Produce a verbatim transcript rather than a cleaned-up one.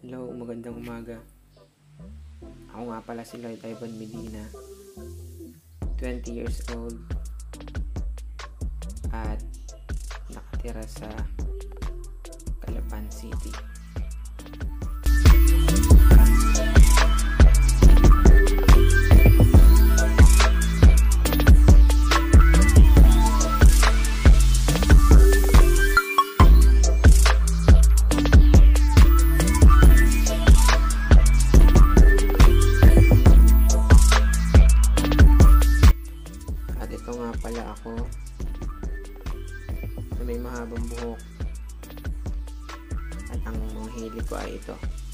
Hello, magandang umaga. Ako nga pala si Lloyd Ivan Medina, twenty years old at nakatira sa Calapan City. At ito nga pala ako na may mahabang buhok at ang mga hilig ko ay ito.